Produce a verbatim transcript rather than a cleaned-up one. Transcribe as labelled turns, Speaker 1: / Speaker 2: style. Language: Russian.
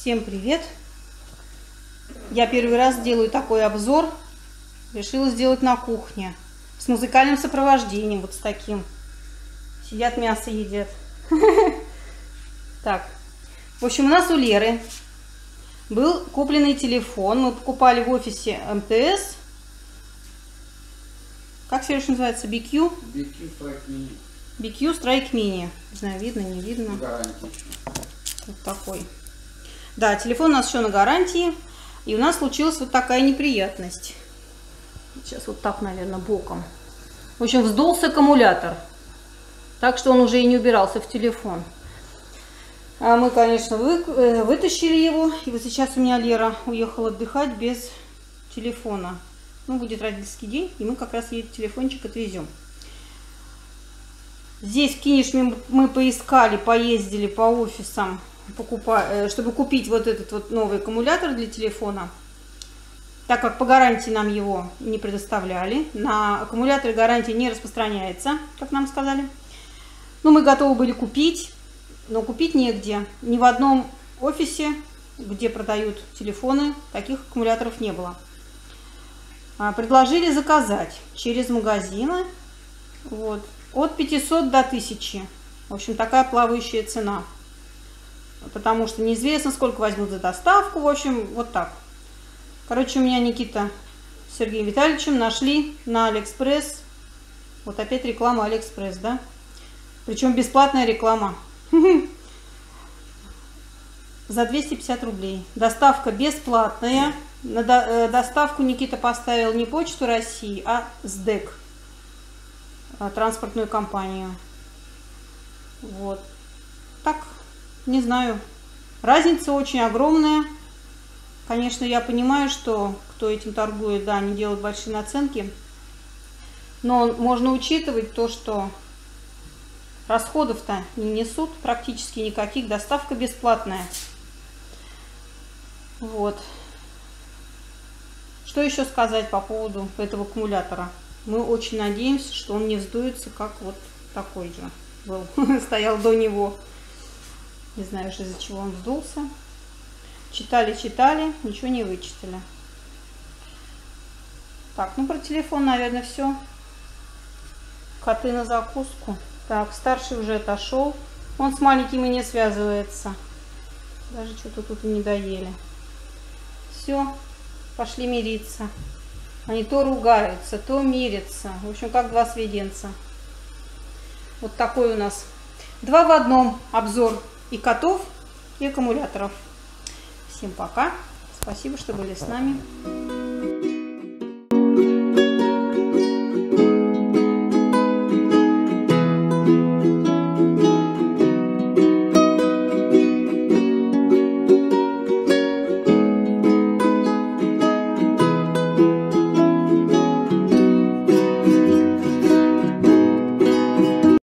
Speaker 1: Всем привет! Я первый раз делаю такой обзор. Решила сделать на кухне. С музыкальным сопровождением. Вот с таким. Сидят, мясо едят. Так. В общем, у нас у Леры был купленный телефон. Мы покупали в офисе эм тэ эс. Как, Сереж, называется? би кью?
Speaker 2: би кью Strike Mini.
Speaker 1: би кью Strike Mini. Не знаю, видно, не видно.
Speaker 2: Гарантия.
Speaker 1: Вот такой. Да, телефон у нас еще на гарантии. И у нас случилась вот такая неприятность. Сейчас вот так, наверное, боком. В общем, вздулся аккумулятор. Так что он уже и не убирался в телефон. А мы, конечно, вы, э, вытащили его. И вот сейчас у меня Лера уехала отдыхать без телефона. Ну, будет родительский день, и мы как раз ей телефончик отвезем. Здесь в Кинешме мы поискали, поездили по офисам, покупая, чтобы купить вот этот вот новый аккумулятор для телефона. Так как по гарантии нам его не предоставляли. На аккумуляторы гарантия не распространяется, как нам сказали. Ну, мы готовы были купить, но купить негде. Ни в одном офисе, где продают телефоны, таких аккумуляторов не было. Предложили заказать через магазины. Вот. От пятисот до тысячи. В общем, такая плавающая цена. Потому что неизвестно, сколько возьмут за доставку. В общем, вот так. Короче, у меня Никита с Сергеем Витальевичем нашли на Алиэкспресс. Вот опять реклама Алиэкспресс, да? Причем бесплатная реклама. За двести пятьдесят рублей. Доставка бесплатная. На доставку Никита поставил не Почту России, а СДЭК. Транспортную компанию. Вот. Так, не знаю. Разница очень огромная. Конечно, я понимаю, что кто этим торгует, да, они делают большие наценки. Но можно учитывать то, что расходов-то не несут практически никаких. Доставка бесплатная. Вот. Что еще сказать по поводу этого аккумулятора? Мы очень надеемся, что он не вздуется, как вот такой же был, стоял до него. Не знаю, из-за чего он вздулся. Читали, читали, ничего не вычитали. Так, ну про телефон, наверное, все. Коты на закуску. Так, старший уже отошел. Он с маленькими не связывается. Даже что-то тут и не доели. Все, пошли мириться. Они то ругаются, то мирятся. В общем, как два сведенца. Вот такой у нас два в одном обзор и котов, и аккумуляторов. Всем пока. Спасибо, что были с нами.